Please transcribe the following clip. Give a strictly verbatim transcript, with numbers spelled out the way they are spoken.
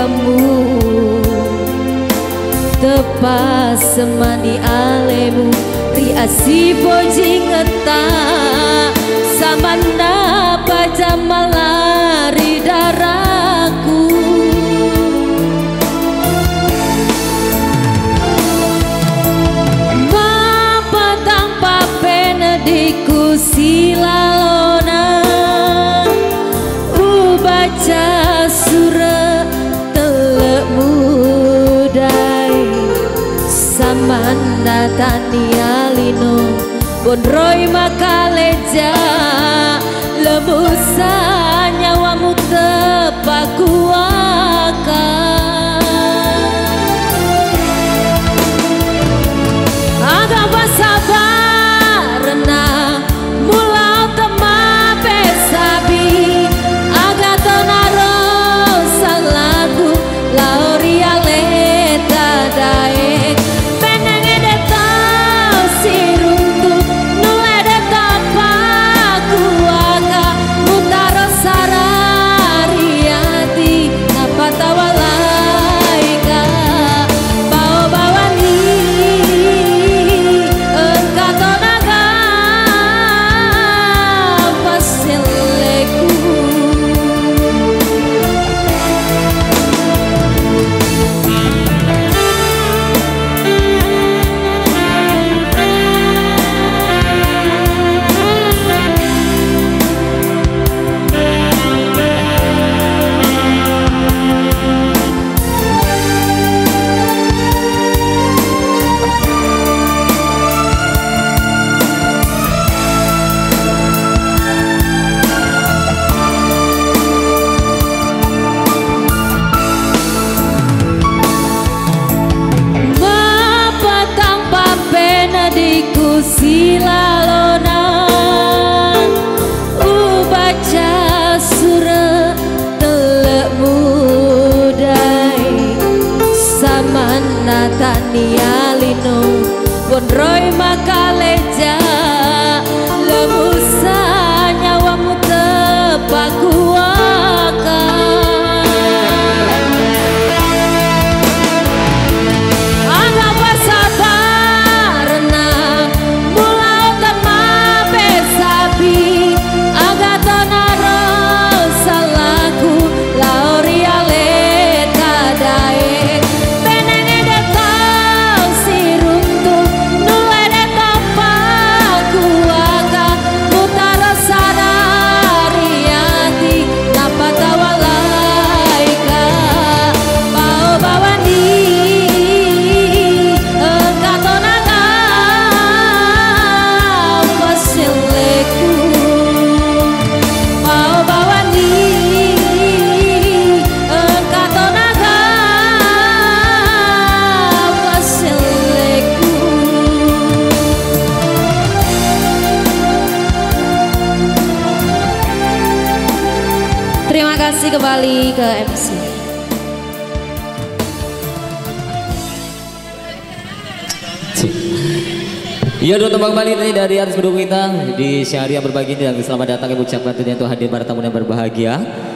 kamu tepas semani alemu riasi boji ngeta samanda pajamalari daraku mapatang papena diku silalona ubaca sura telek mudai samanda tanialino bonroy makaleja lebusa nyawamu tepakuakan agak bersabar na mulau tema pesabi agak tonaro salaku lauria leta dae penenge detau siruntu nule detapa kuaga mutaro sarariati napa tawalaika bau bawani engkau tonaga pasileku diku silalona ubaca sura telek mudai samana tanialino bonroy makaleja lemusa nyawamu tepakuakan agak bersabar mulau tema pesabi agak tonaro salaku lauria leta dae penenge detau siruntu nule detapa kuaga mutaro sarariati napa tawalaika bau bawani engkau tonaga pasileku mau bawani engkau tonaga pasileku. Terima kasih kembali ke M C. Iya, dua tembang kembali tadi dari artis pendukung kita di Syahria berbagi dan selamat datang ibu ucapkan tentunya untuk hadir para tamu yang berbahagia.